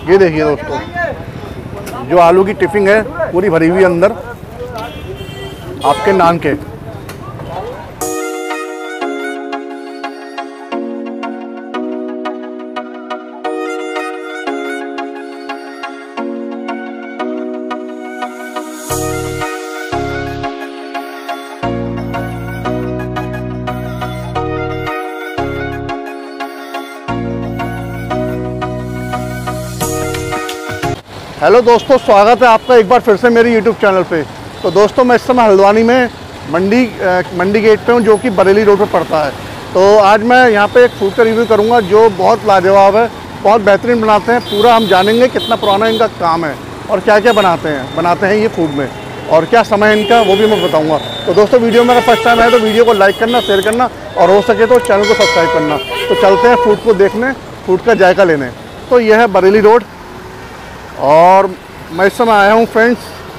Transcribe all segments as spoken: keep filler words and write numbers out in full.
ये देखिए दोस्तों, जो आलू की टिफिन है पूरी भरी हुई अंदर आपके नान के। हेलो दोस्तों, स्वागत है आपका एक बार फिर से मेरे यूट्यूब चैनल पे। तो दोस्तों, मैं इस समय हल्द्वानी में मंडी मंडी गेट पे हूँ, जो कि बरेली रोड पे पड़ता है। तो आज मैं यहाँ पे एक फूड का रिव्यू करूँगा जो बहुत लाजवाब है, बहुत बेहतरीन बनाते हैं। पूरा हम जानेंगे कितना पुराना इनका काम है और क्या क्या बनाते हैं बनाते हैं ये फूड में, और क्या समय है इनका वो भी मैं बताऊँगा। तो दोस्तों, वीडियो मेरा फर्स्ट टाइम है तो वीडियो को लाइक करना, शेयर करना और हो सके तो चैनल को सब्सक्राइब करना। तो चलते हैं फूड को देखने, फूड का जायका लेने। तो यह है बरेली रोड और मैं इस समय आया हूँ फ्रेंड्स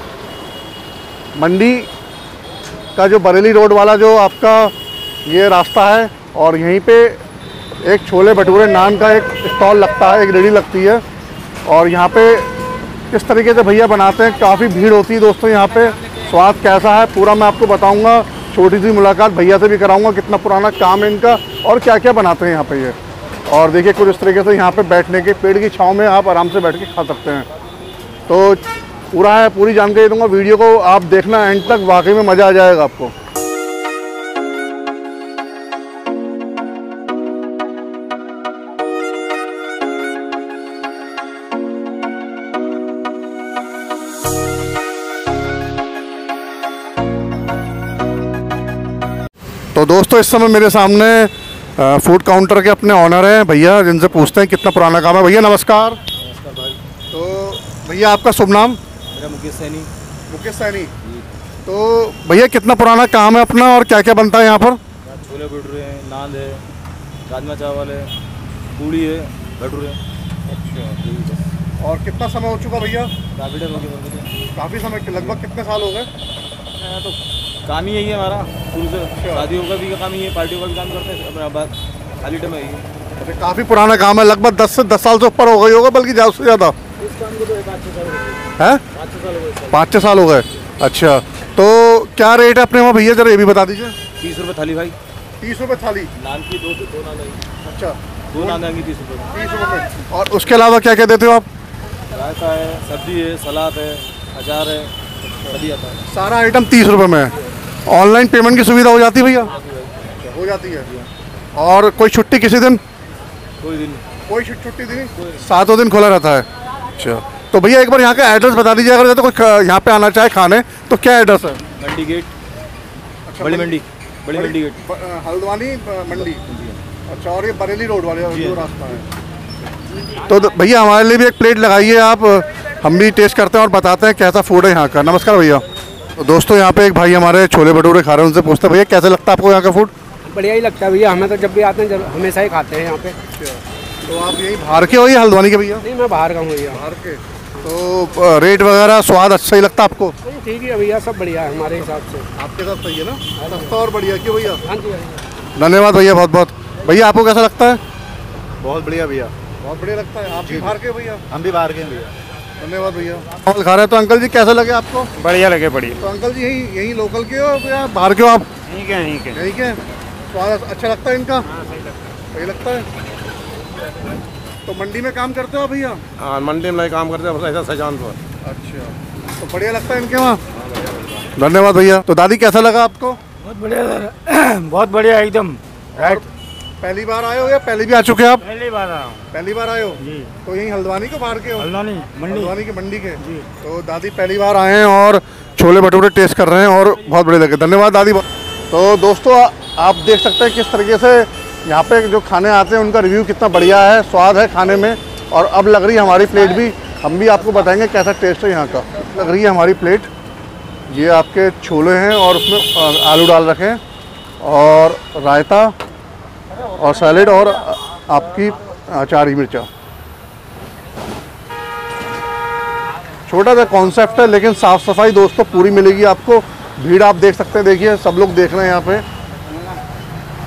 मंडी का जो बरेली रोड वाला जो आपका ये रास्ता है, और यहीं पे एक छोले भटूरे नान का एक स्टॉल लगता है, एक रेडी लगती है। और यहाँ पे किस तरीके से भैया बनाते हैं, काफ़ी भीड़ होती है दोस्तों यहाँ पे। स्वाद कैसा है पूरा मैं आपको बताऊँगा, छोटी सी मुलाकात भैया से भी कराऊँगा, कितना पुराना काम है इनका और क्या क्या बनाते हैं यहाँ पे ये। और देखिए कुछ इस तरीके से यहाँ पे बैठने के, पेड़ की छांव में आप आराम से बैठ के खा सकते हैं। तो पूरा है, पूरी जानकारी दूंगा, वीडियो को आप देखना एंड तक, वाकई में मज़ा आ जाएगा आपको। तो दोस्तों, इस समय मेरे सामने फूड काउंटर के अपने ऑनर हैं भैया, जिनसे पूछते हैं कितना पुराना काम है। भैया नमस्कार। नमस्कार भाई। तो भैया आपका शुभ नाम? मेरा मुकेश सैनी। मुकेश सैनी। तो भैया कितना पुराना काम है अपना और क्या क्या बनता है यहाँ पर? छोले भटूरे हैं, नान है, राजमा चावल है, पूड़ी है, भटूरे। अच्छा। और कितना समय हो चुका भैया? काफ़ी टाइम हो गया। काफ़ी समय, लगभग कितने साल हो गए? तो काम ही यही है हमारा शुरू से। शादियों का भी काम ही है, पार्टियों का भी काम करते हैं, अपना बात खाली टाइम है। काफ़ी पुराना काम है, लगभग दस से दस साल से ऊपर हो गई होगा, बल्कि ज़्यादा से ज़्यादा। इस काम को तो पाँच छः साल हो गए। हैं? पाँच छः साल हो गए। पाँच छः साल हो गए। अच्छा, तो क्या रेट है अपने वहाँ भैया, जरा ये भी बता दीजिए। तीस रुपये थाली भाई। तीस रुपये थाली नान की दो दो नान आएगी। अच्छा, दो नान आएंगी तीस रुपये। तीस रुपये। और उसके अलावा क्या क्या देते हो आप? रायता है, सब्जी है, सलाद है, अचार है, सभी आता है। सारा आइटम तीस रुपये में है। ऑनलाइन पेमेंट की सुविधा हो जाती है भैया? हो जाती है। और कोई छुट्टी किसी दिन? कोई दिन कोई छुट्टी दिन सातों दिन खुला रहता है। अच्छा, तो भैया एक बार यहाँ का एड्रेस बता दीजिए, अगर जैसे कोई यहाँ पे आना चाहे खाने तो क्या एड्रेस है? मंडी गेट। अच्छा, बड़ी मंडी, बड़ी मंडी गेट, हल्द्वानी मंडी। अच्छा, और ये बरेली रोड वाले जो रास्ता है। तो भैया हमारे लिए भी एक प्लेट लगाइए आप, हम भी टेस्ट करते हैं और बताते हैं कैसा फूड है यहाँ का। नमस्कार भैया। तो दोस्तों, यहाँ पे एक भाई हमारे छोले भटूरे खा रहे हैं, उनसे पूछते हैं भैया कैसा लगता है आपको यहाँ का फूड? बढ़िया ही लगता है भैया, हमें तो जब भी आते हैं हमेशा ही खाते हैं यहाँ पे। तो आप यही बाहर के हो या हल्द्वानी के भैया? नहीं, मैं बाहर का हूँ भैया। बाहर के। तो रेट वगैरह स्वाद अच्छा ही लगता है आपको? ठीक है भैया, सब बढ़िया है हमारे हिसाब से। आपके साथ सही है ना, सस्ता और बढ़िया क्यों भैया? हाँ जी भैया। धन्यवाद भैया, बहुत बहुत। भैया आपको कैसा लगता है? बहुत बढ़िया भैया। बहुत बढ़िया लगता है। आप भी बाहर के भैया? हम भी बाहर के हैं भैया। धन्यवाद भैया। चावल खा रहे हैं तो अंकल जी कैसा लगे आपको? बढ़िया लगे, बढ़िया। तो अंकल जी यही यही लोकल के हो या बाहर के हो आप? ठीक है, ठीक है। यही के। स्वाद अच्छा लगता है इनका? सही लगता है। तो मंडी में काम करते हो भैया? हाँ, मंडी में काम करते हैं ऐसा सजान पर। अच्छा, तो बढ़िया लगता है इनके वहाँ? धन्यवाद भैया। तो दादी कैसा लगा आपको? बहुत बढ़िया, बहुत बढ़िया एकदम। राइट। पहली बार आए हो या पहले भी आ चुके हैं आप? पहली बार आया हूँ। पहली बार आए हो जी। तो यही हल्द्वानी को बाहर के हो? हल्द्वानी मंडी। हल्द्वानी के मंडी के जी। तो दादी पहली बार आए हैं और छोले भटूरे टेस्ट कर रहे हैं और बहुत बड़े लगे। धन्यवाद दादी। तो दोस्तों, आप देख सकते हैं किस तरीके से यहाँ पे जो खाने आते हैं उनका रिव्यू कितना बढ़िया है, स्वाद है खाने में। और अब लग रही है हमारी प्लेट भी, हम भी आपको बताएंगे कैसा टेस्ट है यहाँ का। लग रही है हमारी प्लेट, ये आपके छोले हैं और उसमें आलू डाल रखे हैं और रायता और सैलेड और आपकी चारी मिर्चा। छोटा सा कॉन्सेप्ट है लेकिन साफ़ सफाई दोस्तों पूरी मिलेगी आपको। भीड़ आप देख सकते हैं, देखिए सब लोग देख रहे हैं यहाँ पे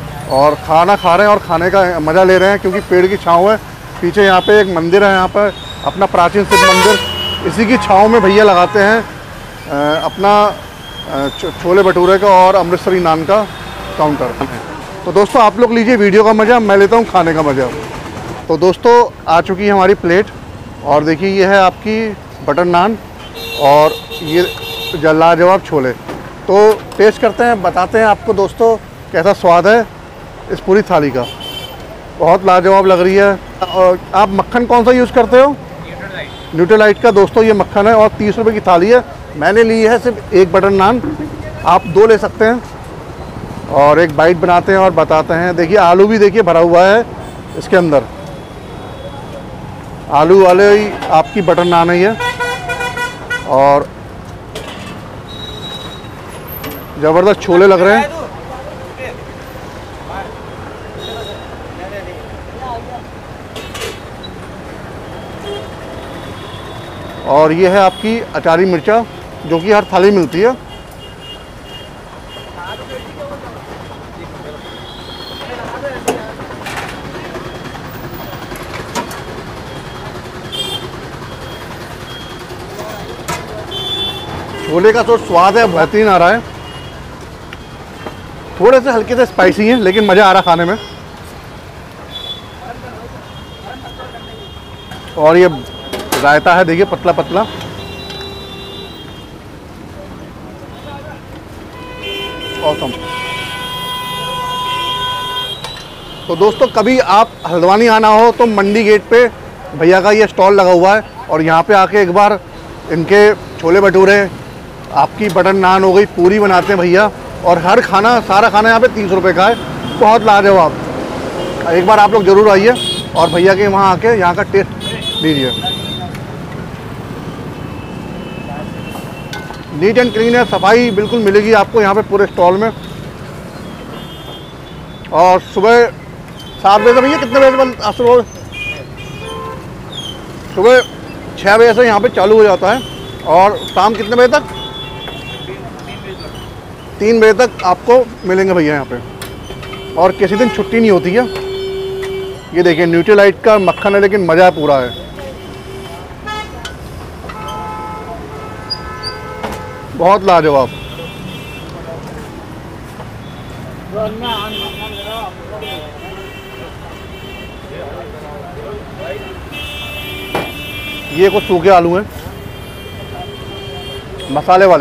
और खाना खा रहे हैं और खाने का मज़ा ले रहे हैं क्योंकि पेड़ की छाँव है। पीछे यहाँ पे एक मंदिर है, यहाँ पर अपना प्राचीन शिव मंदिर। इसी की छाँव में भैया लगाते हैं आ, अपना आ, छोले भटूरे का और अमृतसरी नान का काउंटर। तो दोस्तों आप लोग लीजिए वीडियो का मज़ा, मैं लेता हूँ खाने का मज़ा। तो दोस्तों आ चुकी है हमारी प्लेट और देखिए ये है आपकी बटर नान और ये लाजवाब छोले। तो टेस्ट करते हैं, बताते हैं आपको दोस्तों कैसा स्वाद है इस पूरी थाली का। बहुत लाजवाब लग रही है। और आप मक्खन कौन सा यूज़ करते हो? न्यूट्रीलाइट का दोस्तों ये मक्खन है और तीस रुपये की थाली है। मैंने ली है सिर्फ एक बटर नान, आप दो ले सकते हैं। और एक बाइट बनाते हैं और बताते हैं। देखिए आलू भी देखिए भरा हुआ है इसके अंदर, आलू वाले ही आपकी बटर नान है ये। और ज़बरदस्त छोले लग रहे हैं। और ये है आपकी अचारी मिर्चा जो कि हर थाली मिलती है। छोले का तो स्वाद है बेहतरीन आ रहा है। थोड़े से हल्के से स्पाइसी हैं लेकिन मज़ा आ रहा खाने में। और ये रायता है देखिए पतला पतला। ऑसम। तो दोस्तों कभी आप हल्द्वानी आना हो तो मंडी गेट पे भैया का ये स्टॉल लगा हुआ है और यहाँ पे आके एक बार इनके छोले भटूरे, आपकी बटर नान हो गई, पूरी बनाते हैं भैया। और हर खाना सारा खाना यहाँ पे तीस रुपये का है। बहुत लाजवाब। एक बार आप लोग ज़रूर आइए और भैया के वहाँ आके यहाँ का टेस्ट लीजिए। नीट एंड क्लीन है, सफाई बिल्कुल मिलेगी आपको यहाँ पे पूरे स्टॉल में। और सुबह सात बजे से भैया कितने बजे बंद? सुबह सुबह छः बजे से यहाँ पे चालू हो जाता है और शाम कितने बजे तक? तीन बजे तक आपको मिलेंगे भैया यहाँ पे। और किसी दिन छुट्टी नहीं होती है। ये देखिए न्यूट्रीलाइट का मक्खन है लेकिन मज़ा पूरा है। बहुत लाजवाब। ये कुछ सूखे आलू हैं मसाले वाले।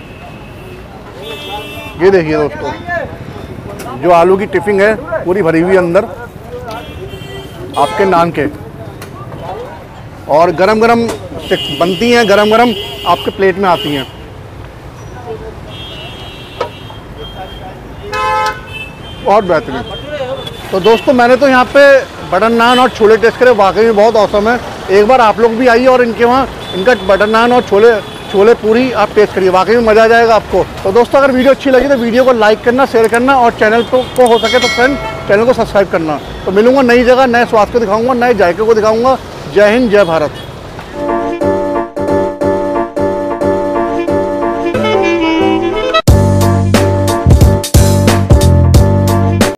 ये देखिए दोस्तों जो आलू की टिफिन है पूरी भरी हुई अंदर आपके नान के। और गरम गरम बनती हैं, गरम गरम आपके प्लेट में आती हैं। बहुत बेहतरीन। तो दोस्तों मैंने तो यहाँ पे बटर नान और छोले टेस्ट करे, वाकई में बहुत औसम है। एक बार आप लोग भी आइए और इनके वहाँ इनका बटर नान और छोले छोले पूरी आप टेस्ट करिए, वाकई में मज़ा आ जाएगा आपको। तो दोस्तों अगर वीडियो अच्छी लगी तो वीडियो को लाइक करना, शेयर करना और चैनल को, को हो सके तो फ्रेंड चैनल को सब्सक्राइब करना। तो मिलूंगा नई जगह, नए स्वाद को दिखाऊंगा, नए जायके को दिखाऊंगा। जय हिंद, जय भारत।